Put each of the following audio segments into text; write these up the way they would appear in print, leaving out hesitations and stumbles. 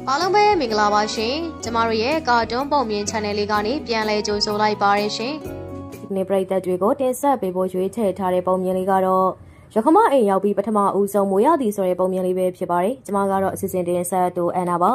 အားလုံးပဲမင်္ဂလာပါရှင်ကျမတို့ရဲ့ကာတွန်းပုံမြင် channel လေးကနေပြန်လည်ကြိုဆိုလိုက်ပါရရှင်ဒီနေ့ပရိသတ်တွေကိုတင်ဆက်ပေးဖို့ရွေးချယ်ထားတဲ့ပုံမြင်လေးကတော့ရခမအိမ်ရောက်ပြီးပထမဦးဆုံးမိုးရသည်ဆိုတဲ့ပုံမြင်လေးပဲဖြစ်ပါတယ်ကျမကတော့အစီအစဉ်တင်ဆက်သူအန်နာပါ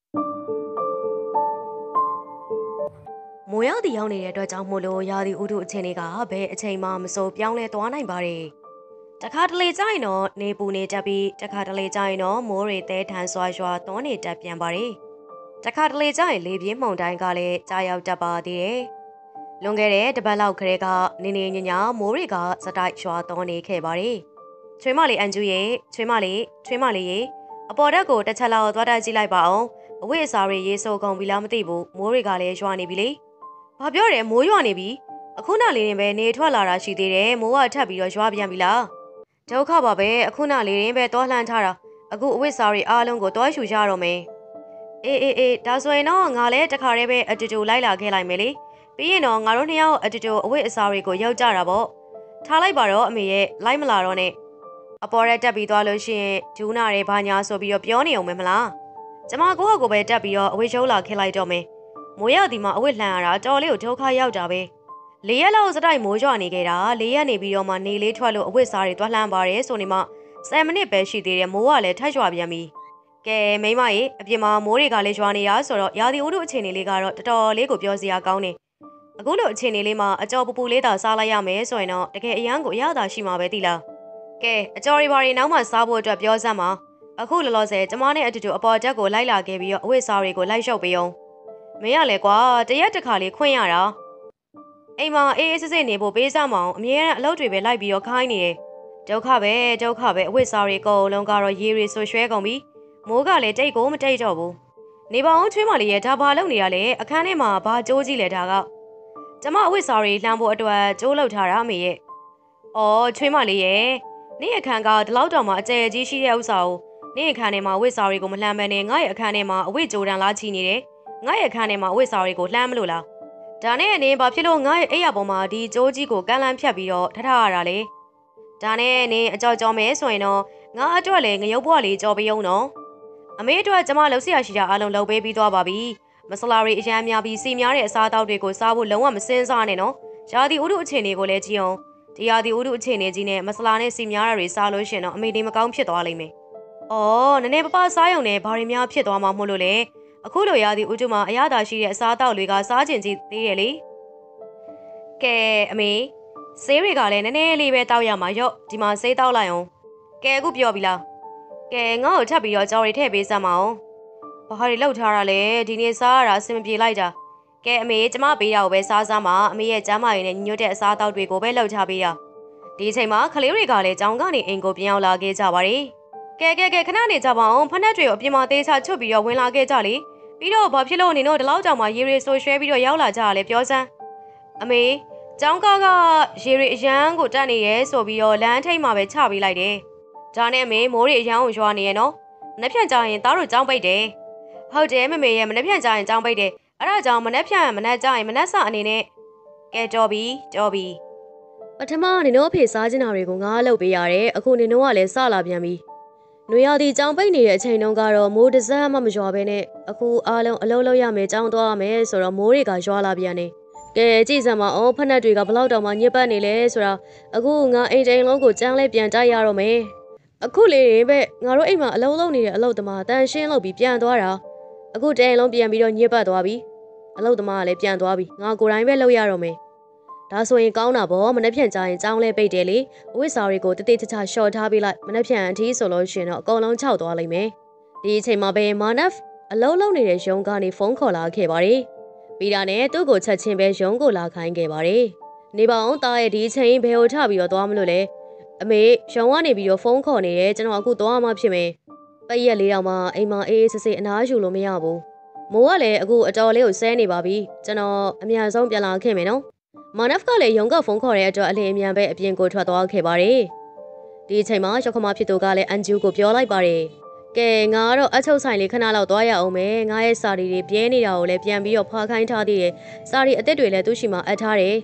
မိုးရသည်ရောက်နေတဲ့အတွက်ကြောင့်မို့လို့ရာသီဥတုအခြေအနေကဘယ်အချိန်မှမစိုးပြောင်းလဲသွားနိုင်ပါတယ်တခါတလေကျရင်တော့နေပူနေတတ်ပြီးတခါတလေကျရင်တော့မိုးတွေတဲထန်စွာရွာသွန်းနေတတ်ပြန်ပါတယ်တခါတလေကျရင်လေပြင်းမှုန်တိုင်းကလည်းကြားရောက်တတ်ပါသေးတယ်လွန်ခဲ့တဲ့တပတ်လောက်ခရဲကနေနေညညမိုးတွေကစတိုက်ရွာသွန်းနေခဲ့ပါတယ်ချွေးမလေးအန်ကျူရဲ့ချွေးမလေးရေအပေါ်ဓာတ်ကိုတစ်ချက်လောက်သွားတက်ကြည့်လိုက်ပါအောင်အဝိအစာတွေရေးဆိုကုန်ပြီလားမသိဘူးမိုးတွေကလည်းရွာနေပြီလေဘာပြောတယ်မိုးရွာနေပြီအခုနလေးရင်ပဲနေထွက်လာတာရှိသေးတယ်မိုးကထပ်ပြီးတော့ရွာပြန်ပြီလားဒုက္ခပါပဲအခုနလေးရင်ပဲသွားလှမ်းထားတာအခုအဝိစာတွေအားလုံးကိုသွားရှူကြတော့မယ်အေးဒါဆိုရင်တော့ငါလည်းတခါတည်းပဲအတူတူလိုက်လာခဲ့လိုက်မယ်လေပြီးရင်တော့ငါတို့နှစ်ယောက်အတူတူအဝိအစာတွေကိုရောက်ကြတာပေါ့ထားလိုက်ပါတော့အမေရဲ့လိုက်မလာတော့နဲ့အပေါ်ရက်တက်ပြီးသွားလို့ရှိရင်ဂျူးနာတွေဘာညာဆိုပြီးတော့ပြောနေအောင်မယ်မလားကျမကိုယ့်ဟာကိုယ်ပဲတက်ပြီးတော့အဝိရှုံးလာခဲ့လိုက်တော့မယ်မိုးရသည်မှာအဝိလှန်ရတာတော်လေးကိုဒုက္ခရောက်တာပဲ၄ရက်လောက်စတိုက်မိုးရွာနေခဲ့တာ၄ရက်နေပြီးတော့မှနေလေးထွက်လို့အဝိစားတွေတွားလှမ်းပါတယ်ဆိုနေမှ10မိနစ်ပဲရှိသေးတယ်မိုးကလည်းထပ်ရွာပြန်ပြီကဲမိမရေအပြင်မှာမိုးတွေကလည်းရွာနေရဆိုတော့ရာသီဥတုအခြေအနေလေးကတော့တော်တော်လေးကိုပြောစရာကောင်းနေအခုလိုအခြေအနေလေးမှာအကြော်ပူပူလေးသာစားလိုက်ရမယ်ဆိုရင်တော့တကယ်အရန်ကိုအရသာရှိမှာပဲတိလားကဲအကြော်တွေဘာတွေနောက်မှစားဖို့အတွက်ပြောစမ်းပါအခုလောလောဆယ်ကျမနဲ့အတူတူအပေါ်တက်ကိုလိုက်လာခဲ့ပြီးတော့အဝိစားတွေကိုလိုက်ရှုပ်ပေးအောင်မင်းရလေကွာတရက်တစ်ခါလေးခွင့်ရတာအိမ်မှာအေးအေးဆေးဆေးနေဖို့ပေးစမ်းမအောင်အမြဲတမ်းအလုပ်တွေပဲလိုက်ပြီးတော့ခိုင်းနေတယ်ဒုက္ခပဲအဝိစားတွေအကုန်လုံးကတော့ရေတွေဆိုရွှဲကုန်ပြီမိုးကလည်းတိတ်ကိုမတိတ်တော့ဘူးနေပါအောင်ချွေးမလေးရဲ့ဒါဘာလုပ်နေရလဲအခန်းထဲမှာဘာကြိုးကြီးလဲဒါကကျမအဝိစားတွေလှမ်းဖို့အတွက်ကြိုးလောက်ထားတာအမေရဲ့အော်ချွေးမလေးရဲ့နေ့အခန်းကဒီလောက်တောင်မှအကျယ်ကြီးရှိတဲ့ဥစ္စာကိုနေ့အခန်းထဲမှာအဝိစားတွေကိုမလှမ်းဘဲနဲ့ငါ့ရဲ့အခန်းထဲမှာအဝိကြိုးတန်းလားချီနေတယ်ငါ့ရဲ့အခန်းထဲမှာအဝိစားတွေကိုလှမ်းမလို့လားဒါနဲ့အနေဘာဖြစ်လို့ငါ့ရဲ့အိယာပေါ်မှာဒီကြိုးကြီးကိုကန့်လန့်ဖြတ်ပြီးတော့ထထရတာလေဒါနဲ့အနေအကြော်ကြော်မဲဆိုရင်တော့ငါအတွက်လည်းငရုတ်ဘွားလေးကြော်ပေးအောင်နော်အမေအတွက်ကျမလှုပ်ရှားရှိတာအားလုံးလှုပ်ပေးပြီးသွားပါပြီမဆလာတွေအရန်များပြီးစီများတဲ့အစားအသောက်တွေကိုစားဖို့လုံးဝမစင်စားနဲ့နော်ရာသီဥတုအခြေအနေကိုလည်းကြည့်အောင်ဒီရာသီဥတုအခြေအနေကြီးနဲ့မဆလာနဲ့စီများတာတွေစားလို့ရှင်တော့အမေဒီမကောင်းဖြစ်သွားလိမ့်မယ်အော်နည်းနည်းပပစားရုံနဲ့ဘာတွေများဖြစ်သွားမှာမို့လို့လဲအခုလိုရာသီဥတုမှာအရသာရှိတဲ့အစားအသောက်တွေကစားကျင်ကြည့်သေးရဲ့လေကဲအမေဆေးတွေကလည်းနည်းနည်းလေးပဲတောက်ရမှာရော့ဒီမှာဆေးတောက်လိုက်အောင်ကဲအခုပြောပြီလားကဲငါ့ကိုထပ်ပြီးတော့ကြော်ရီထည့်ပေးစမ်းမအောင်ဘာတွေလောက်ထားတာလဲဒီနေ့စားရတာအဆင်မပြေလိုက်တာကဲအမေကျမပေးတာကိုပဲစားစမ်းပါအမေရဲ့ကျမ်းမာရေးနဲ့ညွတ်တဲ့အစားအသောက်တွေကိုပဲလှုပ်ချပေးတာဒီအချိန်မှာခလေးတွေကလည်းကြောင်ကနေအိမ်ကိုပြန်ရောက်လာခဲ့ကြပါတယ်ကဲခဏနေကြပါအောင်ဖက်နှက်တွေကိုအပြင်မှာသေးချချွတ်ပြီးတော့ဝင်လာခဲ့ကြလေပြီးတော့ဘာဖြစ်လို့နေတော့ဒီလောက်ကြောင်မှရေရီဆိုရွှဲပြီးတော့ရောက်လာကြရလဲပြောစမ်းအမေကျောင်းကားကရေရီအရန်ကိုတက်နေရဲဆိုပြီးတော့လမ်းထိပ်မှာပဲချပေးလိုက်တယ်ဒါနဲ့အမေမိုးရီအရန်ကိုရွာနေရဲ့နော်မနှက်ဖြန့်ကြရင်သားတို့ကျောင်းပိတ်တယ်ဟုတ်တယ်မမေရဲ့မနှက်ဖြန့်ကြရင်ကျောင်းပိတ်တယ်အဲ့ဒါကြောင့်မနှက်ဖြန့်မနှက်ကြရင်မနှက်စအနေနဲ့ကဲတော်ပြီပထမနေတော့အဖေစားချင်တာတွေကိုငါလုပ်ပေးရတယ်အခုနေတော့ကလည်းစလာပြန်ပြီနွေရာသီကျောင်းပိတ်နေတဲ့အချိန်တုန်းကတော့မိုးတစမ်းမှမရွာဘဲနဲ့အခုအားလုံးအလုံးလုံးရမယ်ကျောင်းသွားရမယ်ဆိုတော့မိုးတွေကရွာလာပြန်နေကဲကြည့်စမ်းမအောင်ဖက်နှက်တွေကဘလောက်တောင်မှညစ်ပတ်နေလဲဆိုတာအခုငါအိမ်တိုင်းလုံးကိုကျန်းလဲပြန်တိုက်ရတော့မယ်အခုလေပဲငါတို့အိမ်မှာအလုံးလုံးနေတဲ့အလုပ်သမားတန်ရှင်းလုပ်ပြီးပြန်သွားတာအခုတိုင်လုံးပြန်ပြီးတော့ညစ်ပတ်သွားပြီအလုပ်သမားကလည်းပြန်သွားပြီငါကိုယ်တိုင်ပဲလုပ်ရတော့မယ်ဒါဆိုရင်ကောင်းတာပေါ့မနှက်ဖြန့်ကြရင်ကျောင်းလဲပိတ်တယ်လေအဝိစာတွေကိုတိတိကျကျရှော့ထားပေးလိုက်မနှက်ဖြန့်အထီးဆိုလို့ရှင်တော့အကုန်လုံးခြောက်သွားလိမ့်မယ်ဒီအချိန်မှာပဲမာနဖ်အလုံးလုံးနေတဲ့ရုံးကနေဖုန်းခေါ်လာခဲ့ပါတယ်ပြီးတာနဲ့သူ့ကိုချက်ချင်းပဲရုံးကိုလာခိုင်းခဲ့ပါတယ်နေပါအောင်တားရဲ့ဒီအချိန်ဘယ်ကိုထပြီးတော့သွားမလို့လဲအမေရုံးကနေပြီးတော့ဖုန်းခေါ်နေတယ်ကျွန်တော်အခုသွားမှဖြစ်မယ်ပိတ်ရက်လေးတော့မှအိမ်မှာအေးဆေးဆေးအနားယူလို့မရဘူးမိုးကလည်းအခုအတော်လေးကိုဆဲနေပါပြီကျွန်တော်အများဆုံးပြန်လာခဲ့မယ်နော်မာနဖ်ကလည်းရုံးကဖုန်းခေါ်တဲ့အတွက်အလင်းအမြန်ပဲအပြင်ကိုထွက်သွားခဲ့ပါတယ်ဒီအချိန်မှာရောက်ခမဖြစ်သူကလည်းအန်ဂျူကိုပြောလိုက်ပါတယ်ကဲငါကတော့အချုပ်ဆိုင်လေးခဏလောက်သွားရအောင်မယ်ငါရဲ့စာရီတွေပြဲနေတာကိုလည်းပြန်ပြီးတော့ဖွာခိုင်းထားသေးတယ်စာရီအစ်စ်တွေလည်းသူ့ရှိမှာအပ်ထားတယ်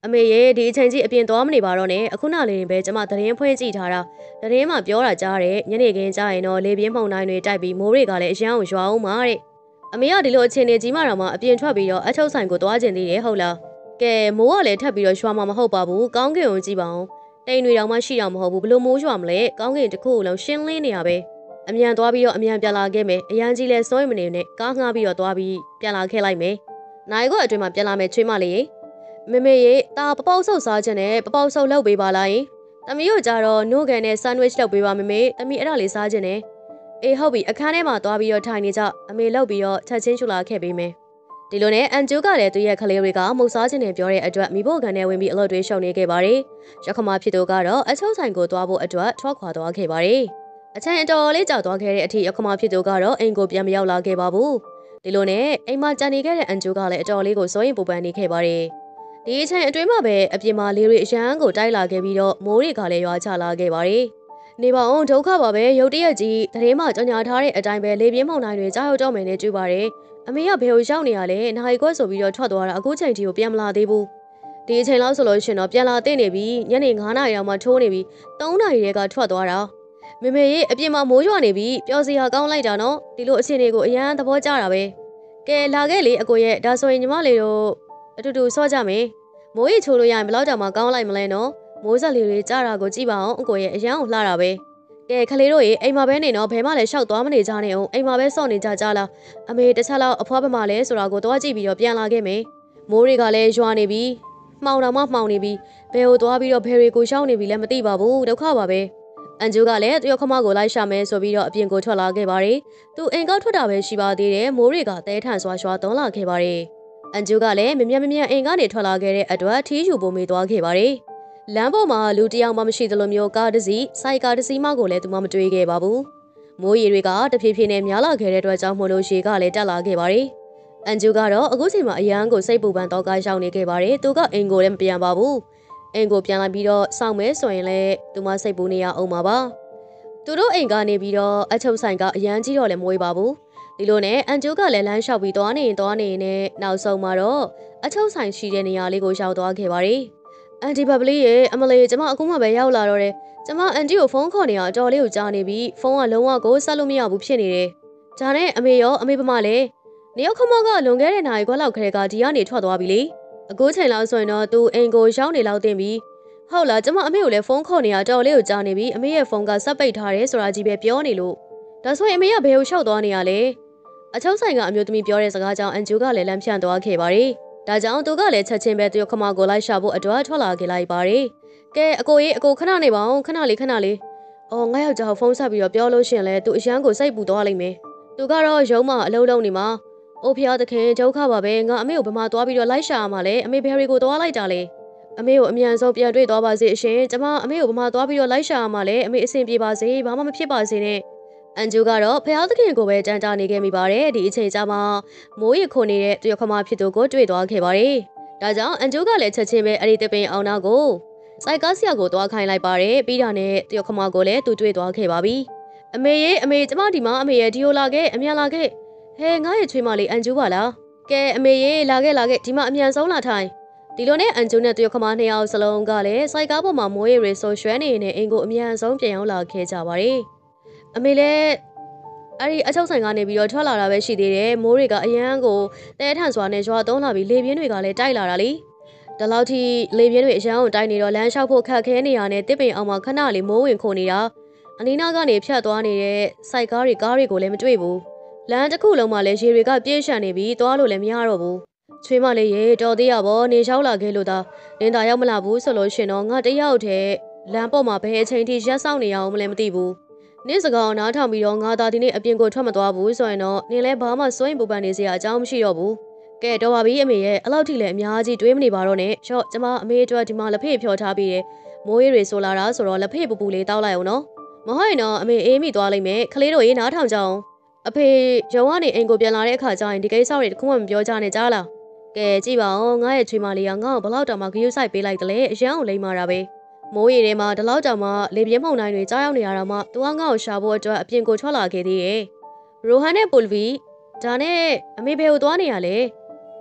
အမေရဲ့ဒီအချိန်ကြီးအပြင်သွားမနေပါတော့နဲ့အခုနလေးပဲကျမသတင်းဖွဲ့ကြည့်ထားတာသတင်းမှာပြောတာကြားတယ်ညနေခင်းကျရင်တော့လေပြင်းမှုန်တိုင်းတွေတိုက်ပြီးမိုးတွေကလည်းအရန်ကိုရွာအောင်ပါတဲ့အမေကဒီလိုအခြေအနေကြီးမှတော့မှအပြင်ထွက်ပြီးတော့အချုပ်ဆိုင်ကိုသွားကျင်သေးတယ်ဟုတ်လားကဲမိုးကလည်းထပ်ပြီးတော့ရွာမှာမဟုတ်ပါဘူးကောင်းကင်ကိုကြည့်ပါဦးတိမ်တွေတောင်မှရှိတော့မဟုတ်ဘူးဘလို့မိုးရွာမလဲကောင်းကင်တစ်ခုလုံးရှင်းလင်းနေရပဲအမြန်သွားပြီးတော့အမြန်ပြန်လာခဲ့မယ်အရန်ကြီးလဲစွန့်မနေနဲ့ကားငှားပြီးတော့သွားပြီးပြန်လာခဲ့လိုက်မယ်နိုင်ကိုအတွင်မှာပြန်လာမယ်ချွေးမလေးမေမေရေတာပပေါက်ဆုပ်စားခြင်းနဲ့ပပေါက်ဆုပ်လုပ်ပေးပါလားယင်တမီးတို့ကြတော့နို့ကန်နဲ့ဆန်ဒဝစ်လုပ်ပေးပါမေမေတမီးအဲ့ဒါလေးစားခြင်းနဲ့အေးဟုတ်ပြီအခန်းထဲမှာသွားပြီးတော့ထိုင်နေကြအမေလုပ်ပြီးတော့ချက်ချင်းချူလာခဲ့ပေးမယ်ဒီလိုနဲ့အန်ဂျူကလည်းသူ့ရဲ့ကလေးတွေကမုတ်စားခြင်းနဲ့ပြောတဲ့အတွက်မိဖို့ကန်နဲ့ဝင်ပြီးအလုပ်တွေရှုံနေခဲ့ပါတယ်ရခမဖြစ်သူကတော့အချုပ်ဆိုင်ကိုသွားဖို့အတွက်ထွက်ခွာသွားခဲ့ပါတယ်အချိန်အတော်လေးကြာသွားခဲ့တဲ့အထိရခမဖြစ်သူကတော့အိမ်ကိုပြန်မရောက်လာခဲ့ပါဘူးဒီလိုနဲ့အိမ်မှာကြံနေခဲ့တဲ့အန်ဂျူကလည်းအတော်လေးကိုစိုးရင်ပူပန်နေခဲ့ပါတယ်ဒီအချိန်အတွင်းမှာပဲအပြင်မှာလေတွေအရန်ကိုတိုက်လာခဲ့ပြီးတော့မိုးတွေကလည်းရွာချလာခဲ့ပါတယ်နေပါအောင်ဒုက္ခပါပဲရုတ်တရက်ကြီးသတင်းမှကြော်ညာထားတဲ့အတိုင်းပဲလေပြင်းမှုန်တိုင်းတွေကြားရောက်တော့မယ်နဲ့ကြွပါတယ်အမေကဘယ်ကိုရောက်နေရလဲနိုင်ခွက်ဆိုပြီးတော့ထွက်သွားတာအခုချိန်ထိကိုပြန်မလာသေးဘူးဒီအချိန်လောက်ဆိုလို့ရှင်တော့ပြန်လာသိနေပြီညနေ9နာရီလောက်မှထိုးနေပြီ3နာရီရဲကထွက်သွားတာမေမေရေအပြင်မှာမိုးရွာနေပြီပျော်စရာကောင်းလိုက်တာနော်ဒီလိုအချိန်တွေကိုအရန်သဘောကျတာပဲကဲလာခဲ့လေအကိုရဲ့ဒါဆိုရင်ညီမလေးတို့အတူတူဆော့ကြမယ်မိုးရီချိုးလို့ရရင်ဘယ်လောက်တောင်မှကောင်းလိုက်မလဲနော်မိုးဆက်လေးတွေကြားတာကိုကြည့်ပါအောင်အကိုရဲ့အရန်ကိုလှတာပဲကဲခလေးတို့ရေအိမ်မှာပဲနေတော့ဘယ်မှလည်းရှောက်သွားမနေကြနဲ့အောင်အိမ်မှာပဲစော့နေကြကြလားအမေတစ်ချက်လောက်အဖွားဘက်မှာလဲဆိုတာကိုသွားကြည့်ပြီးတော့ပြန်လာခဲ့မယ်မိုးတွေကလည်းရွာနေပြီမှောင်တော်မှမှောင်နေပြီဘယ်ကိုသွားပြီးတော့ဘယ်တွေကိုရှောက်နေပြီလဲမသိပါဘူးဒုက္ခပါပဲအန်ဂျူကလည်းတယောက်ခမကိုလိုက်ရှာမယ်ဆိုပြီးတော့အပြင်ကိုထွက်လာခဲ့ပါတယ်သူအိမ်ကောက်ထွက်တာပဲရှိပါသေးတယ်မိုးတွေကတဲထန်စွာရွာသွန်းလာခဲ့ပါတယ်အန်ဂျူကလည်းမမြတ်အိမ်ကနေထွက်လာခဲ့တဲ့အတွက်ထီးယူပုံမေးသွားခဲ့ပါတယ်လမ်းပေါ်မှာလူတယောက်မှမရှိသလိုမျိုးကားတစ်စီးစိုက်ကားတစ်စီးမှကိုလည်းသူမှမတွေ့ခဲ့ပါဘူးမိုးရေတွေကတဖြည်းဖြည်းနဲ့များလာခဲ့တဲ့အတွက်ကြောင့်မို့လို့ရေကလည်းတက်လာခဲ့ပါတယ်အန်ဂျူကတော့အခုချိန်မှာအရန်ကိုစိတ်ပူပန်တော့ကားရောက်နေခဲ့ပါတယ်သူကအိမ်ကိုလည်းမပြန်ပါဘူးအိမ်ကိုပြန်လာပြီးတော့စောင့်မဲဆိုရင်လည်းသူမစိတ်ပူနေရအောင်ပါသူတို့အိမ်ကနေပြီးတော့အချုပ်ဆိုင်ကအရန်ကြီးတော့လည်းမဝေးပါဘူးဒီလိုနဲ့အန်ဂျူကလည်းလမ်းလျှောက်ပြီးသွားနေနဲ့နောက်ဆုံးမှာတော့အချုပ်ဆိုင်ရှိတဲ့နေရာလေးကိုရောက်သွားခဲ့ပါတယ်အန်တီဘဘလီရဲ့အမလေးကျမအခုမှပဲရောက်လာတော့တယ်ကျမအန်တီကိုဖုန်းခေါ်နေတာအတော်လေးကိုကြားနေပြီးဖုန်းကလုံးဝကိုဆက်လို့မရဘူးဖြစ်နေတယ်ဒါနဲ့အမေရောအမေပမလည်းနေရောက်ခမကလွန်ခဲ့တဲ့နိုင်ခွက်လောက်ခရဲကဒီကနေထွက်သွားပြီလေအခုချိန်လောက်ဆိုရင်တော့သူအိမ်ကိုရောက်နေလောက်တင်ပြီဟုတ်လားကျမအမေကိုလည်းဖုန်းခေါ်နေတာတော်လေးကိုကြားနေပြီအမေရဲ့ဖုန်းကဆက်ပိတ်ထားတယ်ဆိုတာကြီးပဲပြောနေလို့ဒါဆိုရင်အမေကဘယ်ကိုလျှောက်သွားနေရလဲအချုပ်ဆိုင်ကအမျိုးသမီးပြောတဲ့စကားကြောင့်အန်ဂျူကလည်းလမ်းဖြန့်သွားခဲ့ပါတယ်ဒါကြောင့်သူကလည်းချက်ချင်းပဲသူ့ခမကိုလိုက်ရှာဖို့အတွက်ထွက်လာခဲ့လိုက်ပါတယ်ကဲအကိုကြီးအကိုခဏနေပါအောင်ခဏလေးအော်ငါယောက်ျားဖုန်းဆက်ပြီးတော့ပြောလို့ရှင်လဲသူအရန်ကိုစိတ်ပူသွားလိမ့်မယ်သူကတော့ရုံးမှာအလုံးလုံးနေမှာအိုဖျားသခင်ဒုက္ခပါပဲငါအမေကိုဘယ်မှာသွားပြီးတော့လိုက်ရှာရမှာလဲအမေဘယ်ရီကိုသွားလိုက်တာလဲအမေကိုအမြန်ဆုံးပြန်တွေ့သွားပါစေအရှင်ကျမအမေကိုဘယ်မှာသွားပြီးတော့လိုက်ရှာရမှာလဲအမေအဆင်ပြေပါစေဘာမှမဖြစ်ပါစေနဲ့အန်ဂျူကတော့ဖျားသခင်ကိုပဲကြမ်းတာနေခဲ့မိပါတယ်ဒီအချိန်ကျမှမိုးရီခိုနေတဲ့သူရခမဖြစ်သူကိုတွေ့သွားခဲ့ပါတယ်ဒါကြောင့်အန်ဂျူကလည်းချက်ချင်းပဲအဲ့ဒီတပင်အောင်နာကိုစိုက်ကားဆရာကိုသွားခိုင်းလိုက်ပါတယ်ပြီးတာနဲ့သူရခမကိုလည်းသူတွေ့သွားခဲ့ပါပြီအမေရေအမေကျမဒီမှာအမေရဲ့ဒီကိုလာခဲ့အမြန်လာခဲ့ဟဲငါ့ရဲ့ချွေးမလေးအန်ဂျူပါလားကဲအမေရေလာခဲ့ဒီမှာအမြန်ဆုံးလာထိုင်ဒီလိုနဲ့အန်ဂျူနဲ့သူရခမနှစ်ယောက်စလုံးကလည်းစိုက်ကားပေါ်မှာမိုးရီရေဆိုရွှဲနေနေအိမ်ကိုအမြန်ဆုံးပြန်ရောက်လာခဲ့ကြပါတယ်အမေလည်းအဲ့ဒီအချုပ်ဆိုင်ကနေပြီးတော့ထွက်လာတာပဲရှိသေးတယ်မိုးတွေကအရန်ကိုတဲထန်စွာနဲ့ရွာသုံးလာပြီးလေပြင်းတွေကလည်းတိုက်လာတာလေဒီလောက်ထိလေပြင်းတွေအရန်ကိုတိုက်နေတော့လမ်းလျှောက်ဖို့ခက်ခဲနေရတဲ့တစ်ပင်အောင်မှာခဏလေးမိုးဝင်ခိုနေတာအနီးနားကနေဖြတ်သွားနေတဲ့စိုက်ကားတွေကိုလည်းမတွေ့ဘူးလမ်းတစ်ခုလုံးမှာလည်းရေတွေကပြည့်ရှံနေပြီးသွားလို့လည်းမရတော့ဘူးချွေးမလေးရေတော်သေးရပေါ့နေလျှောက်လာခဲ့လို့သာနင်သာရောက်မလာဘူးဆိုလို့ရှင်တော့ငါတယောက်တည်းလမ်းပေါ်မှာဘယ်အချိန်ထိရက်ဆောင်နေရအောင်မလဲမသိဘူးနေ့စကားနားထောင်ပြီးတော့ငါသာဒီနေ့အပြင်ကိုထွက်မသွားဘူးဆိုရင်တော့နင်လည်းဘာမှစိုးရင်ပူပန်နေစရာအကြောင်းမရှိတော့ဘူးကဲတော့ပါပြီအမေရဲ့အဲ့လောက်ထိလည်းအများကြီးတွေးမနေပါတော့နဲ့ရှော့ကျမအမေအတွက်ဒီမှာလက်ဖေးဖြော်ထားပြီးတယ်မိုးရီတွေဆိုလာတာဆိုတော့လက်ဖေးပူပူလေးတောက်လိုက်အောင်နော်မဟုတ်ရင်တော့အမေအေးမိသွားလိမ့်မယ်ခလေးတို့ရေးနားထောင်ကြအောင်အဖေရုံကနေအိမ်ကိုပြန်လာတဲ့အခါကျရင်ဒီကိစ္စတွေတခုမှမပြောကြနဲ့ကြားလားကဲကြည့်ပါဦးငါရဲ့ချွေးမလေးကငါ့ကိုဘလောက်တောင်မှဂရုစိုက်ပေးလိုက်တယ်လေအရန်ကိုလိမ့်မာတာပဲမိုးရီထဲမှာဒီလောက်တောင်မှလေပြင်းမှုန်တိုင်းတွေကြားရောက်နေရတာမှသူကငါ့ကိုရှာဖို့အတွက်အပြင်ကိုထွက်လာခဲ့သေးတယ်ရိုဟန်နဲ့ပူလ်ဗီဒါနဲ့အမေဘယ်ကိုသွားနေရလဲ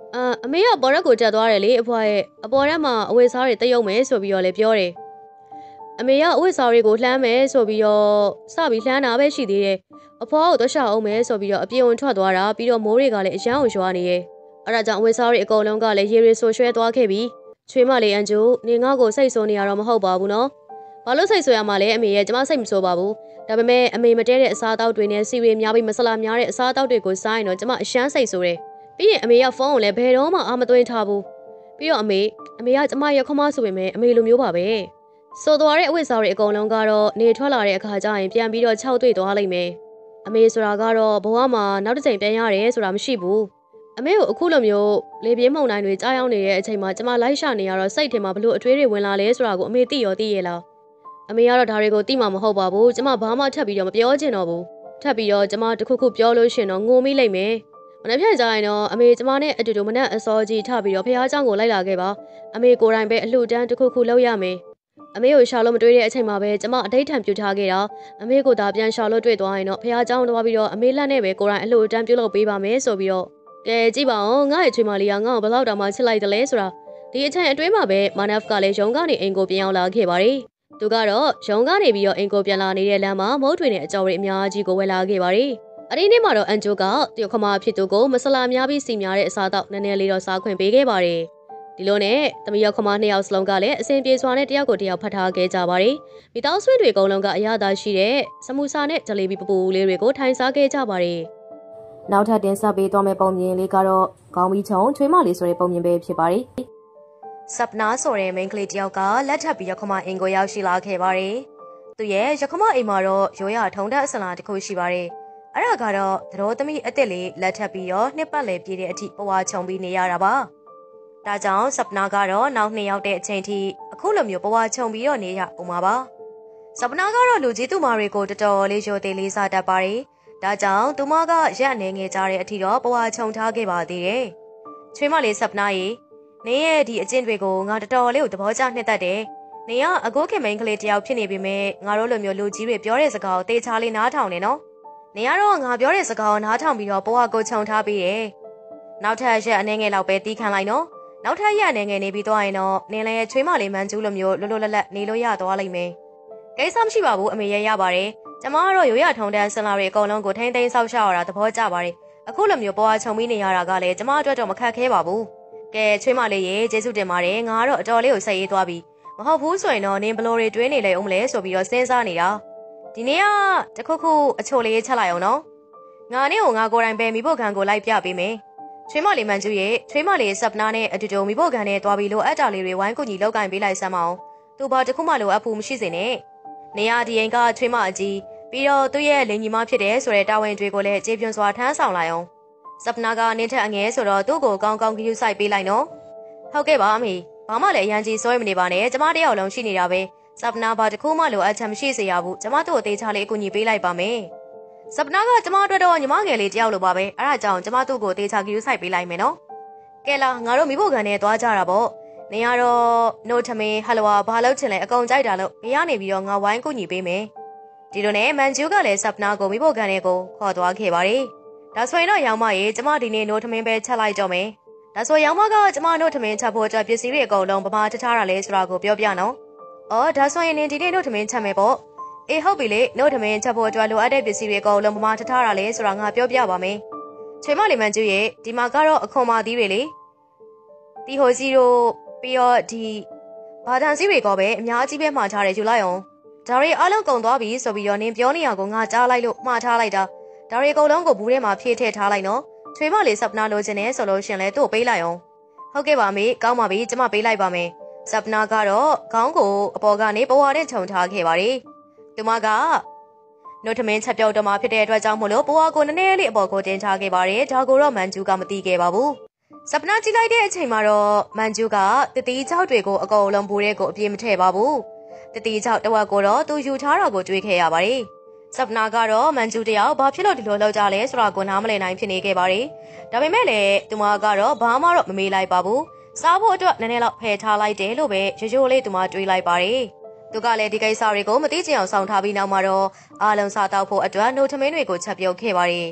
အမေကဘော်ရက်ကိုတက်သွားတယ်လေအဖွားရဲ့အပေါ်ထဲမှာအဝတ်စားတွေတရုံမယ်ဆိုပြီးတော့လည်းပြောတယ်အမေကအဝတ်စားတွေကိုလှမ်းမယ်ဆိုပြီးတော့စပြီးလှမ်းတာပဲရှိသေးတယ်အဖွားကိုသွားရှာအောင်မယ်ဆိုပြီးတော့အပြေဝင်ထွက်သွားတာပြီးတော့မိုးတွေကလည်းအရန်ကိုရွာနေရဲ့အဲ့ဒါကြောင့်အဝတ်စားတွေအကုန်လုံးကလည်းရေတွေဆိုရွှဲသွားခဲ့ပြီချွေးမလေးအန်ဂျူနေငါ့ကိုစိတ်ဆိုးနေရတော့မဟုတ်ပါဘူးနော်ဘာလို့စိတ်ဆိုးရမှာလဲအမေရဲ့ကျမစိတ်မဆိုးပါဘူးဒါပေမဲ့အမေမတဲတဲ့အစားအသောက်တွေနဲ့စီဝေများပြီးမဆလာများတဲ့အစားအသောက်တွေကိုစားရင်တော့ကျမအရှမ်းစိတ်ဆိုးတယ်ပြီးရင်အမေကဖုန်းကိုလည်းဘယ်တော့မှအာမသွင်းထားဘူးပြီးတော့အမေကကျမရဲ့ခမဆိုပေမဲ့အမေလိုမျိုးပါပဲဆိုသွားတဲ့အဝတ်စားတွေအကုန်လုံးကတော့နေထွက်လာတဲ့အခါကျရင်ပြန်ပြီးတော့ခြောက်တွေ့သွားလိမ့်မယ်အမေဆိုတာကတော့ဘဝမှာနောက်တစ်ချိန်ပြန်ရတယ်ဆိုတာမရှိဘူးအမေကိုအခုလိုမျိုးလေပြင်းမှုန်တိုင်းတွေကြားရောက်နေတဲ့အချိန်မှာကျမလိုက်ရှာနေရတော့စိတ်ထဲမှာဘလို့အထွေးတွေဝင်လာလဲဆိုတာကိုအမေသိရလားအမေကတော့ဒါတွေကိုသိမှာမဟုတ်ပါဘူးကျမဘာမှထပ်ပြီးတော့မပြောချင်တော့ဘူးထပ်ပြီးတော့ကျမတခုခုပြောလို့ရှင်တော့ငိုမိလိမ့်မယ်မနေ့ဖြန်ကြရင်တော့အမေကျမနဲ့အတူတူမနဲ့အစောကြီးထပြီးတော့ဖះเจ้าကိုလိုက်လာခဲ့ပါအမေကိုယ်တိုင်ပဲအလှူဒန်းတခုခုလုပ်ရမယ်အမေကိုရှာလို့မတွေ့တဲ့အချိန်မှာပဲကျမအတိတ်ထံပြထားခဲ့တာအမေကိုသာပြန်ရှာလို့တွေ့သွားရင်တော့ဖះเจ้าသွားပြီးတော့အမေလက်နဲ့ပဲကိုယ်တိုင်အလှူဒန်းပြုလုပ်ပေးပါမယ်ဆိုပြီးတော့ကဲကြည့်ပါဦးငါ့ရဲ့ချွေးမလေးကငါ့ကိုဘယ်လောက်တောင်မှချစ်လိုက်တယ်လဲဆိုတာဒီအချိန်အတွင်းမှာပဲမာနက်ဖ်ကလည်းရုံကနေအိမ်ကိုပြန်ရောက်လာခဲ့ပါတယ်သူကတော့ရုံကနေပြီးတော့အိမ်ကိုပြန်လာနေတဲ့လမ်းမှာမုတ်တွေနဲ့အကြော်တွေအများကြီးကိုဝယ်လာခဲ့ပါတယ်အဲ့ဒီနေ့မှာတော့အန်ဂျိုကတယောက်ခမဖြစ်သူကိုမဆလာများပြီးစီများတဲ့အစားတော့နည်းနည်းလေးတော့စားခွင့်ပေးခဲ့ပါတယ်ဒီလိုနဲ့တမီယောက်ခမနှစ်ယောက်စလုံးကလည်းအစဉ်ပြေစွာနဲ့တယောက်ကိုတယောက်ဖတ်ထားခဲ့ကြပါတယ်မိသားစုတွေအကုန်လုံးကအရသာရှိတဲ့စမူစာနဲ့ဂျလီဘီပပူလေးတွေကိုထိုင်စားခဲ့ကြပါတယ်နောက်ထပ်တင်ဆက်ပေးသွားမယ့်ပုံမြင်လေးကတော့ခေါင်းပြီးချုံချွေးမလေးဆိုတဲ့ပုံမြင်ပဲဖြစ်ပါတယ်ဆပ်နာဆိုတဲ့မိန်းကလေးတယောက်ကလက်ထပ်ပြီးရခမအိမ်ကိုရောက်ရှိလာခဲ့ပါတယ်သူရဲ့ရခမအိမ်မှာတော့ရိုးရထုံတက်အစလာတစ်ခုရှိပါတယ်အဲ့ဒါကတော့သတော်သမီးအစ်စ်လေးလက်ထပ်ပြီးတော့နှစ်ပတ်လည်ပြည့်တဲ့အထိပွားချုံပြီးနေရတာပါဒါကြောင့်ဆပ်နာကတော့နောက်2ရောက်တဲ့အချိန်ထိအခုလိုမျိုးပွားချုံပြီးတော့နေရပုံမှာပါဆပ်နာကတော့လူကြီးသူမတွေကိုတော်တော်လေးရိုသေလေးစားတတ်ပါတယ်ဒါကြောင့်သူမကရက်နေငယ်ကြတဲ့အထိတော့ပွားချုံထားခဲ့ပါသေးတယ်ချွေးမလေးဆပ်နာရေနင်းရဲ့ဒီအကျင့်တွေကိုငါတော်တော်လေးကိုသဘောကျနှစ်သက်တယ်နင်ကအကိုခင်မိန်းကလေးတယောက်ဖြစ်နေပြီမဲ့ငါတို့လိုမျိုးလူကြီးတွေပြောတဲ့စကားကိုတေချာလေးနားထောင်နေနော်နင်ကတော့ငါပြောတဲ့စကားကိုနားထောင်ပြီးတော့ဘဝကိုခြုံထားပြီးတယ်နောက်ထပ်ရက်အနေငယ်လောက်ပဲတီးခံလိုက်နော်နောက်ထပ်ရက်အနေငယ်နေပြီးသွားရင်တော့နင်လည်းချွေးမလေးမန်းကျူးလိုမျိုးလွတ်လွတ်လပ်လပ်နေလို့ရသွားလိမ့်မယ်ကိစ္စမရှိပါဘူးအမေရပါတယ်ကျမကတော့ရိုးရထုံတန်းဆင်လာတွေအကုန်လုံးကိုထိမ့်သိမ်းဆောက်ရှောက်ရတာသဘောကျပါတယ်အခုလိုမျိုးဘဝခြုံပြီးနေရတာကလည်းကျမအတွက်တော့မခက်ခဲပါဘူးကဲချွေးမလေးရေကျေးဇူးတင်ပါတယ်ငါကတော့အတော်လေးကိုစိတ်ရေးသွားပြီမဟုတ်ဘူးဆိုရင်တော့နင်ဘလိုတွေတွေးနေလေအောင်မလဲဆိုပြီးတော့စဉ်းစားနေတာဒီနေ့ကတခုခုအချိုလေးချက်လိုက်အောင်နော်ငါနဲ့ကိုငါကိုယ်တိုင်ပဲမိဖို့ခံကိုလိုက်ပြပေးမယ်ချွေးမလေးမန်ကျူရဲ့ချွေးမလေးဆပ်နာနဲ့အတူတူမိဖို့ခံနဲ့တွားပြီးလို့အပ်တာလေးတွေဝိုင်းကူညီလောက်ကင်ပေးလိုက်စမ်းမအောင်သူဘာတခုမှလိုအပ်ဖို့မရှိစေနဲ့နေရဒီအိမ်ကချွေးမအကြီးပြီးတော့သူ့ရဲ့လင်ညီမဖြစ်တယ်ဆိုတဲ့တာဝန်တွေကိုလည်းကြေပြွန်စွာထမ်းဆောင်လိုက်အောင်ဆပ်နာကနင်းထက်အငဲဆိုတော့သူ့ကိုကောင်းကောင်းကြည့်ဆိုင်ပေးလိုက်နော်ဟုတ်ကဲ့ပါအမေဘာမှလည်းအရန်ကြီးစိုးရိမ်မနေပါနဲ့ကျမတယောက်လုံးရှိနေတာပဲဆပ်နာဘာတခုမှလိုအပ်ချက်မရှိစေရဘူးကျမတို့အသေးချာလေးအကူအညီပေးလိုက်ပါမယ်ဆပ်နာကကျမအတွက်တော့ညီမငယ်လေးတယောက်လိုပါပဲအဲ့ဒါကြောင့်ကျမတို့ကိုအသေးချာကြည့်ဆိုင်ပေးလိုက်မယ်နော်ကဲလာငါတို့မိဖို့ခံနဲ့သွားကြတာပေါ့နေရတော့နို့ထမင်းဟလဝါဘာလို့ချင်လဲအကုန်ကြိုက်တာလို့ကြရနေပြီးတော့ငါဝိုင်းကူညီပေးမယ်ဒီလိုနဲ့မန်ကျူးကလည်းဆပ်နာကိုမိဖို့ခံနဲ့ကိုခေါ်သွားခဲ့ပါတယ်ဒါဆိုရင်တော့ရောင်မရေကျမဒီနေ့နို့ထမင်းပဲချက်လိုက်တော့မယ်ဒါဆိုရောင်မကကျမနို့ထမင်းချက်ဖို့အတွက်ပစ္စည်းတွေအကုန်လုံးပမာထထားတာလဲဆိုတာကိုပြောပြနော်အော်ဒါဆိုရင်နင်ဒီနေ့နို့ထမင်းချက်မယ်ပေါ့အေးဟုတ်ပြီလေနို့ထမင်းချက်ဖို့အတွက်လိုအပ်တဲ့ပစ္စည်းတွေအကုန်လုံးပမာထထားတာလဲဆိုတာငါပြောပြပါမယ်ချွေမလေးမန်ကျူးရေဒီမှာကတော့အခွန်မာသီးတွေလေတီဟိုစီတို့ပြီးတော့ဒီဘာတန်စီတွေကပဲအများကြီးပဲမှားထားတယ်ယူလိုက်အောင်ဒါတွေအားလုံးကုန်သွားပြီဆိုပြီးတော့နင်ပြောနေရကိုငါကြားလိုက်လို့မှားထားလိုက်တာဒါတွေအကုန်လုံးကိုဘူးထဲမှာဖြည့်ထည့်ထားလိုက်နော်ချွေမလေးဆပ်နာလိုချင်တယ်ဆိုလို့ရှင်လဲသူ့ကိုပေးလိုက်အောင်ဟုတ်ကဲ့ပါမေကောင်းပါပြီကျမပေးလိုက်ပါမယ်ဆပ်နာကတော့ခေါင်းကိုအပေါ်ကနေပဝါနဲ့ခြုံထားခဲ့ပါတယ်သူမကနို့ထမင်းချက်ပြုတ်တော့မှဖြစ်တဲ့အတွက်ကြောင့်မို့လို့ပဝါကိုနည်းနည်းလေးအပေါ်ကိုတင်ထားခဲ့ပါတယ်ဒါကိုတော့မန်ကျူးကမသိခဲ့ပါဘူးဆပ်နာကြည့်လိုက်တဲ့အချိန်မှာတော့မန်ကျူးကတတိချောက်တွေကိုအကုန်လုံးဘူးထဲကိုအပြည့်မထည့်ပါဘူးတတိချောက်တဝက်ကိုတော့သူယူထားတာကိုတွေးခဲ့ရပါတယ်ဆပ်နာကတော့မန်ကျူးတယောက်ဘာဖြစ်လို့ဒီလိုလောက်ကြလဲဆိုတာကိုနားမလည်နိုင်ဖြစ်နေခဲ့ပါတယ်ဒါပေမဲ့လည်းသူမကတော့ဘာမှတော့မမေးလိုက်ပါဘူးစားဖို့အတွက်နည်းနည်းလောက်ဖယ်ထားလိုက်တယ်လို့ပဲရိုးရိုးလေးသူမတွေးလိုက်ပါတယ်သူကလည်းဒီကိစ္စတွေကိုမသိချင်အောင်ဆောင်ထားပြီးနောက်မှာတော့အားလုံးစားတော့ဖို့အတွက်နို့ထမင်းတွေကိုချက်ပြုတ်ခဲ့ပါတယ်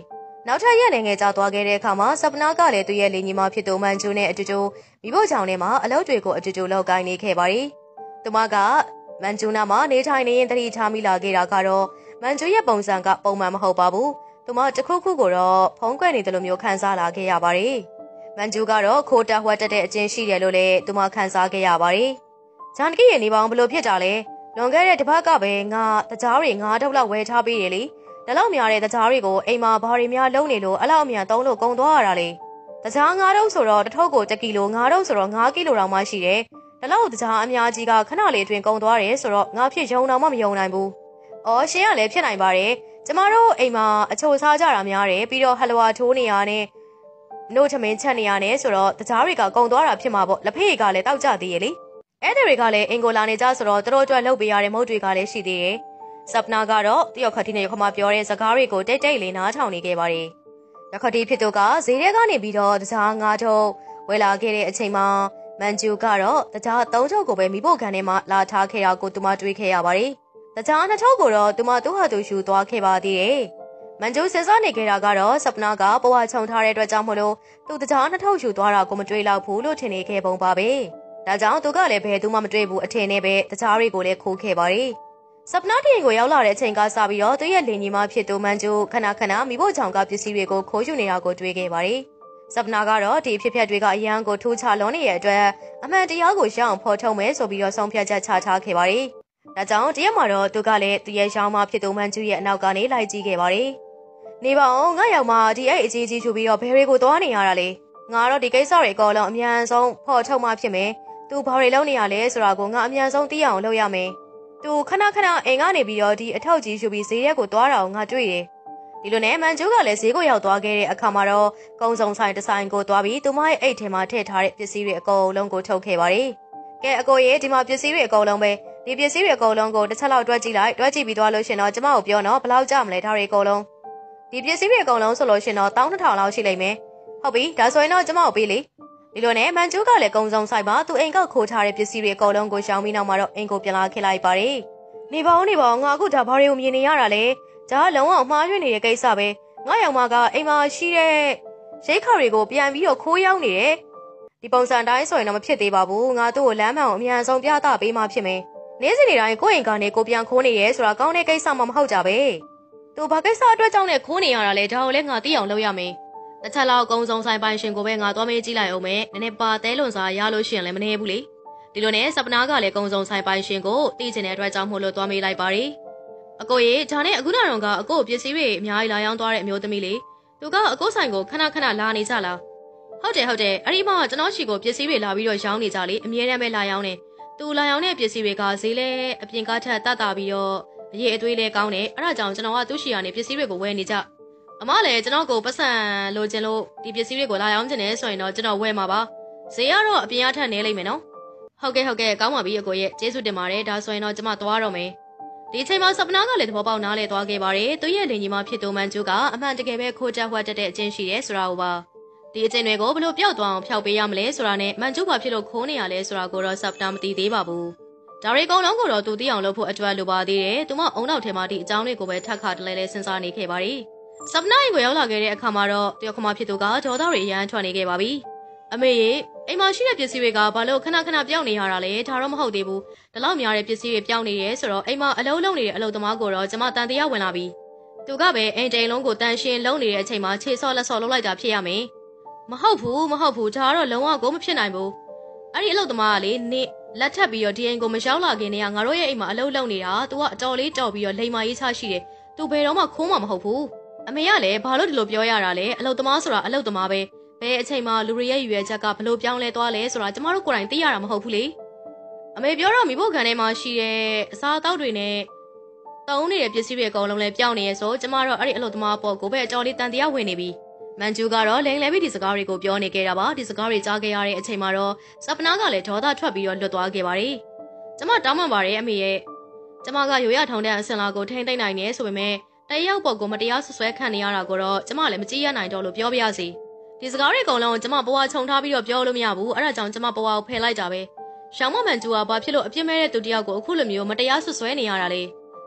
နောက်ထပ်ရက်နေငယ်ကြာသွားခဲ့တဲ့အခါမှာစပနာကလည်းသူ့ရဲ့လင်ညီမဖြစ်သူမန်ဂျူနဲ့အတူတူမိဖို့ချောင်းထဲမှာအလုပ်တွေကိုအတူတူလုပ်ကိုင်နေခဲ့ပါတယ်။သူမကမန်ဂျူနာမှာနေထိုင်နေရင်တတိထားမိလာခဲ့တာကတော့မန်ဂျူရဲ့ပုံစံကပုံမှန်မဟုတ်ပါဘူး။သူမတစ်ခုခုကိုတော့ဖုံးကွယ်နေတယ်လို့မျိုးခံစားလာခဲ့ရပါတယ်။မန်ဂျူကတော့ခိုးတက်ဝှက်တက်တဲ့အကျင့်ရှိတယ်လို့လည်းသူမခံစားခဲ့ရပါတယ်။ဂျန်ကီရဲ့နေပေါင်းဘလို့ဖြစ်တာလဲ။လွန်ခဲ့တဲ့တစ်ပတ်ကပဲငါတကြားတွေ9ထုတ်လောက်ဝယ်ထားပေးတယ်လေ။ဒါလောက်များတဲ့တကြားတွေကိုအိမ်မှာဘာတွေများလုံးနေလို့အလောက်အမြန်သုံးလို့ကုန်သွားရတာလေ။တကြား9ထုတ်ဆိုတော့တစ်ထုပ်ကို1ကီလို9ထုတ်ဆိုတော့9ကီလိုတောင်မှရှိတယ်။ဒါလောက်တကြားအများကြီးကခဏလေးအတွင်းကုန်သွားတယ်ဆိုတော့ငါဖြစ်ယုံတော့မှမယုံနိုင်ဘူး။အော်ရှင်ကလည်းဖြစ်နိုင်ပါတယ်။ကျမတို့အိမ်မှာအချိုစားကြတာများတယ်ပြီးတော့ဟလဝါထိုးနေရနဲ့နှုတ်ထမင်းချက်နေရနဲ့ဆိုတော့တကြားတွေကကုန်သွားတာဖြစ်မှာပေါ့လက်ဖေးကလည်းတောက်ကြသေးရဲ့လေ။အဲ့တွေကလည်းအင်ကိုလာနေကြဆိုတော့တို့အတွက်လုပ်ပေးရတဲ့မုတ်တွေကလည်းရှိသေးတယ်။စပနာကတော့တယောက်ခတိနဲ့ခမပြောတဲ့စကားတွေကိုတိတ်တိတ်လေးနားထောင်နေခဲ့ပါတယ်။ရခတိဖြစ်သူကဈေးထဲကနေပြီးတော့တကြား9ထုတ်ဝယ်လာခဲ့တဲ့အချိန်မှာမန်ဂျူကတော့တကြား3ထုတ်ကိုပဲမိဖို့ခံထဲမှာလာထားခဲ့တာကိုသူမတွေးခဲ့ရပါတယ်။တကြား2ထုတ်ကိုတော့သူမသူ့ဟာသူယူသွားခဲ့ပါသေးတယ်။မန်ဂျူစဉ်းစားနေခဲ့တာကတော့စပနာကဘဝချုံထားတဲ့အတွက်ကြောင့်မလို့သူတကြား2ထုတ်ယူသွားတာကိုမတွေးလောက်ဘူးလို့ထင်နေခဲ့ပုံပါပဲ။ဒါကြောင့်သူကလည်းဘယ်သူမှမတွေ့ဘူးအထင်နဲ့ပဲတကြားတွေကိုလည်းခိုးခဲ့ပါတယ်။စပနာတင်ကိုရောက်လာတဲ့အချိန်ကစပြီးတော့သူရဲ့လင်ညီမဖြစ်သူမန်ဂျူခဏခဏမိဖို့ချောင်ကပစ္စည်းတွေကိုခိုးယူနေတာကိုတွေ့ခဲ့ပါတယ်။စပနာကတော့ဒီဖြစ်ပျက်တွေကအရန်ကိုထိုးချလွန်နေတဲ့အတွက်အမှန်တရားကိုရအောင်ဖော်ထုတ်မယ်ဆိုပြီးတော့ဆုံးဖြတ်ချက်ချထားခဲ့ပါတယ်။ဒါကြောင့်တရက်မှာတော့သူကလည်းသူရဲ့ရောင်းမဖြစ်သူမန်ဂျူရဲ့အနောက်ကနေလိုက်ကြည့်ခဲ့ပါတယ်။နေပါအောင်ငါရောက်မှဒီအဲ့အကြီးကြီးထူပြီးတော့ဘယ်တွေကိုသွားနေရတာလဲ။ငါတော့ဒီကိစ္စတွေအကုန်လုံးအမြန်ဆုံးဖော်ထုတ်မှဖြစ်မယ်။သူဘာတွေလုပ်နေရလဲဆိုတာကိုငါအမြန်ဆုံးသိအောင်လုပ်ရမယ်။သူခဏခဏအိမ်ကနေပြီးတော့ဒီအထောက်ကြီးယူပြီးဈေးရက်ကိုသွားတာကိုငါတွေ့တယ်။ဒီလိုနဲ့မန်ဂျူးကလည်းဈေးကိုရောက်သွားခဲ့တဲ့အခါမှာတော့ကုန်းစုံဆိုင်တစ်ဆိုင်ကိုသွားပြီးသူမရဲ့အိတ်ထဲမှာထည့်ထားတဲ့ပစ္စည်းတွေအကုန်လုံးကိုထုတ်ခဲ့ပါတယ်။ကဲအကိုရေဒီမှာပစ္စည်းတွေအကုန်လုံးပဲဒီပစ္စည်းတွေအကုန်လုံးကိုတစ်ချက်လောက်တွက်ကြည့်လိုက်တွက်ကြည့်ပြီးသွားလို့ရှင်တော့ကျမကိုပြောနော်ဘယ်လောက်ကြမလဲဒါတွေအကုန်လုံးဒီပစ္စည်းတွေအကုန်လုံးဆိုလို့ရှင်တော့1200လောက်ရှိလိမ့်မယ်။ဟုတ်ပြီဒါဆိုရင်တော့ကျမကိုပေးလေဒီလိုနဲ့မန်ဂျူးကလည်းကုန်းစုံဆိုင်မှာသူအိမ်ကခိုးထားတဲ့ပစ္စည်းတွေအကုန်လုံးကိုရှောင်ပြီးနောက်မှာတော့အိမ်ကိုပြန်လာခဲ့လိုက်ပါတယ်။နေပါဦးငါအခုဒါဘာတွေကိုမြင်နေရတာလဲ။ဒါကလုံးဝမှားယွင်းနေတဲ့ကိစ္စပဲ။ငါရောက်မကအိမ်မှာရှိတဲ့ရိတ်ခါတွေကိုပြန်ပြီးတော့ခိုးရောက်နေတယ်။ဒီပုံစံတိုင်းဆိုရင်တော့မဖြစ်သေးပါဘူး။ငါတို့ကိုလမ်းမှန်ကိုအမြန်ဆုံးပြသပေးမှဖြစ်မယ်။နေ့စဉ်နေ့တိုင်းကိုယ့်အိမ်ကနေကိုပြန်ခိုးနေရဲဆိုတာကောင်းတဲ့ကိစ္စမှမဟုတ်ကြပဲ။သူဘာကိစ္စအတွက်ကြောင့်လဲခိုးနေရတာလဲဒါကိုလည်းငါသိအောင်လုပ်ရမယ်။တစ်ချက်လောက်ကုန်းစုံဆိုင်ပိုင်ရှင်ကိုပဲငါသွားမေးကြည့်လိုက်အောင်မယ်။နည်းနည်းပါတဲလွန်စားရလို့ရှိရင်လည်းမနေဘူးလေ။ဒီလိုနဲ့စပနာကလည်းကုန်းစုံဆိုင်ပိုင်ရှင်ကိုသိချင်တဲ့အတွက်ကြောင့်မို့လို့သွားမေးလိုက်ပါတယ်။အကိုရေဒါနဲ့အခုနောက်တော့ကအကိုပစ္စည်းတွေအများကြီးလာရောက်သွားတဲ့အမျိုးသမီးလေသူကအကိုဆိုင်ကိုခဏခဏလာနေကြလားဟုတ်တယ်အဲ့ဒီမှာကျွန်တော်ရှိကိုပစ္စည်းတွေလာပြီးတော့ရောင်းနေကြလေအမြဲတမ်းပဲလာရောင်းနေသူလာရောင်းတဲ့ပစ္စည်းတွေကဈေးလဲအပြင်ကားထက်တတ်တာပြီးတော့အရေးအသွေးလဲကောင်းတယ်အဲ့ဒါကြောင့်ကျွန်တော်ကသူ့ရှိရနေပစ္စည်းတွေကိုဝယ်နေကြအမလည်းကျွန်တော်ကိုပတ်စံလိုချင်လို့ဒီပစ္စည်းတွေကိုလာရောင်းချင်တယ်ဆိုရင်တော့ကျွန်တော်ဝယ်မှာပါဈေးကတော့အပြင်အထက်နေလိမ့်မယ်နော်ဟုတ်ကဲ့ကောင်းပါပြီအကိုရဲ့ကျေးဇူးတင်ပါတယ်ဒါဆိုရင်တော့ကျွန်မသွားတော့မယ်ဒီအချိန်မှာစပနာကလည်းသဘောပေါက်နားလဲသွားခဲ့ပါတယ်သူရဲ့လင်ကြီးမဖြစ်သူမန်ဂျူကအမှန်တကယ်ပဲခိုးချက်ဝှက်တက်တဲ့အချင်းရှိရဲဆိုတာကိုပါဒီအချင်းတွေကိုဘလို့ပျောက်သွားအောင်ဖျောက်ပေးရမလဲဆိုတာနဲ့မန်ဂျူဘာဖြစ်လို့ခိုးနေရလဲဆိုတာကိုတော့စပနာမသိသေးပါဘူးဒါရီကုန်းလုံးကိုတော့သူသိအောင်လုပ်ဖို့အတွက်လိုပါသေးတယ်သူမအုံနောက်ထဲမှာဒီအကြောင်းတွေကိုပဲထပ်ခါတလဲလဲစဉ်းစားနေခဲ့ပါတယ်စပနာရင်ကိုရောက်လာခဲ့တဲ့အခါမှာတော့တယောက်ခမဖြစ်သူကဒေါသတွေအရန်ထွက်နေခဲ့ပါပြီအမေရေအိမ်မှာရှိတဲ့ပစ္စည်းတွေကဘာလို့ခဏခဏပြောင်းနေရတာလဲဒါတော့မဟုတ်သေးဘူးဒီလောက်များတဲ့ပစ္စည်းတွေပြောင်းနေရဲဆိုတော့အိမ်မှာအလုံးလုံးနေတဲ့အလုပ်သမားကိုတော့ကျမတန်တရားဝင်လာပြီသူကပဲအိမ်တိန်လုံးကိုတန်ရှင်းလုံးနေတဲ့အချိန်မှာခြေဆော့လက်ဆော့လုပ်လိုက်တာဖြစ်ရမယ်မဟုတ်ဘူးဒါကတော့လုံးဝကိုမဖြစ်နိုင်ဘူးအဲ့ဒီအလုပ်သမားကလေနေလက်ထပ်ပြီးတော့ဒီအိမ်ကိုမရောက်လာခင်တည်းကငါတို့ရဲ့အိမ်မှာအလုပ်လုပ်နေတာသူကအတော်လေးကြော်ပြီးတော့လိမ်မာရေးချရှိတယ်သူဘယ်တော့မှခိုးမှာမဟုတ်ဘူးအမေကလည်းဘာလို့ဒီလိုပြောရတာလဲအလုပ်သမားဆိုတာအလုပ်သမားပဲဘယ်အချိန်မှလူတွေရဲ့ရွယ်ချက်ကဘလို့ပြောင်းလဲသွားလဲဆိုတာကျမတို့ကိုယ်တိုင်သိရတာမဟုတ်ဘူးလေအမေပြောတော့မိဖို့ခံထဲမှာရှိတဲ့အစားအသောက်တွေနဲ့တုံးနေတဲ့ပစ္စည်းတွေအကုန်လုံးလည်းပြောင်းနေရဆိုကျမတို့အဲ့ဒီအလုပ်သမားပေါ်ကိုပဲအတော်လေးတန်တရားဝင်နေပြီမန်ဂျူကတော့လိန်လဲပြီးဒီစကားတွေကိုပြောနေခဲ့တာပါဒီစကားတွေကြားခဲ့ရတဲ့အချိန်မှာတော့စပနာကလည်းဒေါသထွက်ပြီးတော့လွတ်သွားခဲ့ပါတယ်ကျမတောင်းပန်ပါတယ်အမေရဲ့ကျမကရိုးရထောင်တဲ့အစင်လာကိုထိမ့်သိမ့်နိုင်နေဆိုပေမဲ့တယောက်ပေါ်ကိုမတရားဆွဲခံနေရတာကိုတော့ကျမလည်းမကြည့်ရနိုင်တော့လို့ပြောပြရစီဒီစကားတွေအကုန်လုံးကျမဘဝခြုံထားပြီးတော့ပြောလို့မရဘူးအဲ့ဒါကြောင့်ကျမဘဝကိုဖယ်လိုက်တာပဲရှောင်းမမန်ဂျူကဘာဖြစ်လို့အပြစ်မဲ့တဲ့သူတယောက်ကိုအခုလိုမျိုးမတရားဆွဲနေရတာလဲ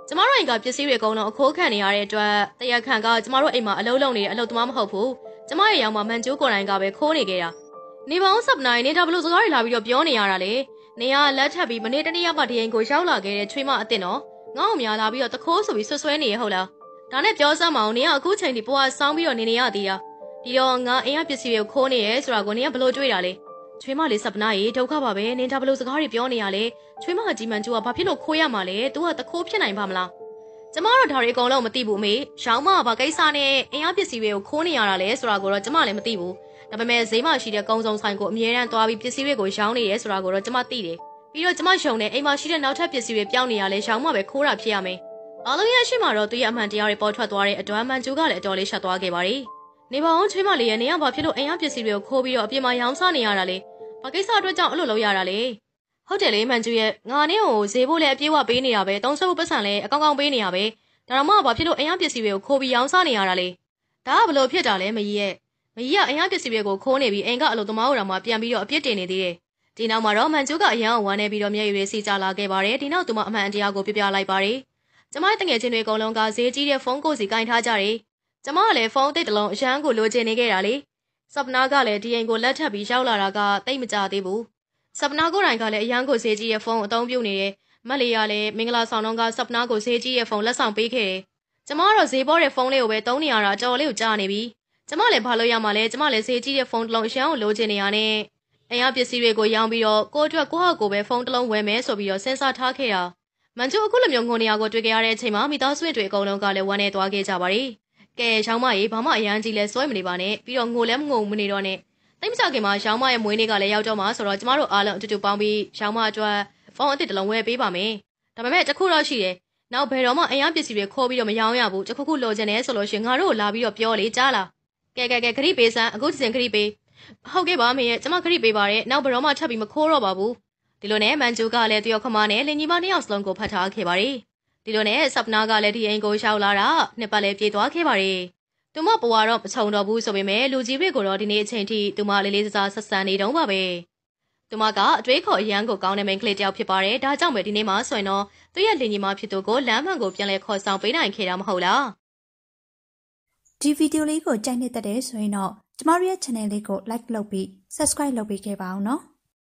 ကျမတို့အိမ်ကပစ္စည်းတွေအကုန်လုံးအခိုးခံနေရတဲ့အတွက်တရားခံကကျမတို့အိမ်မှာအလုပ်လုပ်နေတဲ့အလုပ်သမားမဟုတ်ဘူးကျမရဲ့ရောင်မှာမန်ကျိုးကိုယ်တိုင်ကပဲခိုးနေခဲ့တာနေပေါင်းစပ်နိုင်နေတာဘလို့စကားတွေလာပြီးတော့ပြောနေရတာလေနေကလက်ထပ်ပြီးမနေ့တနေ့မှဒီအိမ်ကိုရောက်လာခဲ့တဲ့ချွေးမအစ်စ်နော်ငါ့ကိုများလာပြီးတော့တခိုးဆိုပြီးဆွဆွဲနေရဟုတ်လားဒါနဲ့ပြောစမ်းမအောင်နေကအခုချိန်ဒီပွားဆောင်းပြီးတော့နေနေရသေးတာဒီတော့ငါအိမ်ကပစ္စည်းတွေကိုခိုးနေရဲဆိုတာကိုနေကဘလို့တွေးတာလဲချွေးမလေးစပ်နာရေဒုက္ခပါပဲနေတာဘလို့စကားတွေပြောနေရလေချွေးမကြီးမန်ကျိုးကဘာဖြစ်လို့ခိုးရမှာလဲ तू ကတခိုးဖြစ်နိုင်ပါမလားကျမတို့ဒါတွေအကုန်လုံးမသိဘူးမေရောင်းမကဘာကိစ္စနဲ့အင်အားပစ္စည်းတွေကိုခိုးနေရတာလဲဆိုတာကိုတော့ကျမလည်းမသိဘူးဒါပေမဲ့ဈေးမှာရှိတဲ့ကုန်းစုံဆိုင်ကိုအမြဲတမ်းသွားပြီးပစ္စည်းတွေကိုရောင်းနေရဲဆိုတာကိုတော့ကျမသိတယ်ပြီးတော့ကျမယုံတဲ့အိမ်မှာရှိတဲ့နောက်ထပ်ပစ္စည်းတွေပြောင်းနေရလဲရောင်းမပဲခိုးတာဖြစ်ရမယ်အားလုံးရဲ့ရှိမှတော့သူရဲ့အမှန်တရားတွေပေါ်ထွက်သွားတဲ့အတွက်မန်ကျူကလည်းအတော်လေးရှက်သွားခဲ့ပါတယ်နေပါအောင်ချွေးမလေးရဲ့နေရဘာဖြစ်လို့အင်အားပစ္စည်းတွေကိုခိုးပြီးတော့အပြင်မှာရောင်းစားနေရတာလဲဘာကိစ္စအတွက်ကြောင့်အဲ့လိုလုပ်ရတာလဲဟုတ်တယ်လေမန်ကျူရဲ့ငါနဲ့ကိုဈေးဖို့လည်းအပြေးဝပေးနေရပဲတုံးဆွဲဖို့ပတ်စံလည်းအကောင်းကောင်းပေးနေရပဲဒါတော့မှဘာဖြစ်လို့အင်အားပစ္စည်းတွေကိုခိုးပြီးရောင်းစားနေရတာလဲဒါကဘလို့ဖြစ်တာလဲမကြီးရဲ့မကြီးကအင်အားပစ္စည်းတွေကိုခိုးနေပြီးအိမ်ကအလုပ်သမားတို့တော့မှပြန်ပြီးတော့အပြစ်တင်နေသေးတယ်ဒီနောက်မှာတော့မန်ကျူကအရန်ဝမ်းနေပြီးတော့မျက်ရည်တွေစီကျလာခဲ့ပါတယ်ဒီနောက်သူမအမှန်တရားကိုပြပြလိုက်ပါတယ်ကျမရဲ့တငယ်ချင်းတွေအကုန်လုံးကဈေးကြီးတဲ့ဖုန်းကိုစီကင်ထားကြတယ်ကျမကလည်းဖုန်းအစ်တစ်လုံးအရန်ကိုလိုချင်နေခဲ့တာလေစပနာကလည်းဒီအိမ်ကိုလက်ထပ်ပြီးရောက်လာတာကတိတ်မကြသေးဘူးစပနာကိုယ်တိုင်ကလည်းအရန်ကိုဈေးကြီးတဲ့ဖုန်းအသုံးပြုနေတယ်မက်လီယာလည်းမင်္ဂလာဆောင်တော့ကစပနာကိုဈေးကြီးတဲ့ဖုန်းလက်ဆောင်ပေးခဲ့တယ်ကျမကတော့ဈေးပေါ်တဲ့ဖုန်းလေးကိုပဲသုံးနေရတာအတော်လေးကိုကြားနေပြီကျမလည်းဘာလို့ရမှာလဲကျမလည်းဈေးကြီးတဲ့ဖုန်းတစ်လုံးအရန်ကိုလိုချင်နေရနဲ့အင်အားပစ္စည်းတွေကိုရောင်းပြီးတော့ကိုယ့်အတွက်ကိုယ့်ဟာကိုယ်ပဲဖုန်းတစ်လုံးဝယ်မယ်ဆိုပြီးတော့စဉ်းစားထားခဲ့တာမန်ကျူအခုလိုမျိုးငုံနေရကိုတွေ့ကြရတဲ့အချိန်မှာမိသားစုတွေအကုန်လုံးကလည်းဝမ်းနေသွားခဲ့ကြပါရီကဲရောင်းမကြီးဘာမှအရန်ကြီးလဲစွဲမနေပါနဲ့ပြီးတော့ငိုလည်းမငုံမနေတော့နဲ့တိတ်မကြခင်မှာရောင်းမရဲ့မွေးနေ့ကလည်းရောက်တော့မှာဆိုတော့ကျမတို့အားလုံးအတူတူပေါင်းပြီးရောင်းမအတွက်ဖုန်းအစ်တစ်လုံးဝယ်ပေးပါမယ်ဒါပေမဲ့တခုတော့ရှိတယ်နောက်ဘယ်တော့မှအင်အားပစ္စည်းတွေခိုးပြီးတော့မရောင်းရဘူးတခုခုလိုချင်တယ်ဆိုလို့ရှိရင်ငါတို့ကိုလာပြီးတော့ပြောလေကြားလားကဲခရီးပေးစမ်းအခုဒီစင်ခရီးပေးဟုတ်ကဲ့ပါမေရဲ့ကျမခရီးပေးပါတယ်နောက်ဘယ်တော့မှထပ်ပြီးမခိုးတော့ပါဘူးဒီလိုနဲ့မန်ကျူကလည်းတယောက်ခမနဲ့လင်ကြီးမနှစ်ယောက်စလုံးကိုဖတ်ထားခဲ့ပါတယ်ဒီလိုနဲ့ဆပ်နာကလည်းဒီအိမ်ကိုရောက်လာတာနှစ်ပတ်လည်းပြေးသွားခဲ့ပါတယ်သူမဘွားတော့မချုံတော့ဘူးဆိုပေမဲ့လူကြီးတွေကိုတော့ဒီနေ့အချိန်ထိသူမလေးလေးစားစားဆက်ဆံနေတုံးပါပဲသူမကအတွေးခေါ်အရန်ကိုကောင်းတဲ့မိန်းကလေးတယောက်ဖြစ်ပါတယ်ဒါကြောင့်ပဲဒီနေ့မှဆိုရင်တော့သူ့ရဲ့လင်ကြီးမဖြစ်သူကိုလမ်းမှန်ကိုပြန်လဲခေါ်ဆောင်ပေးနိုင်ခဲ့တာမဟုတ်လားဒီဗီဒီယိုလေးကိုကြိုက်နေတဲ့ဆိုရင်တော့ကျမတို့ရဲ့ channel လေးကို like လုပ်ပြီး subscribe လုပ်ပေးခဲ့ပါအောင်နော်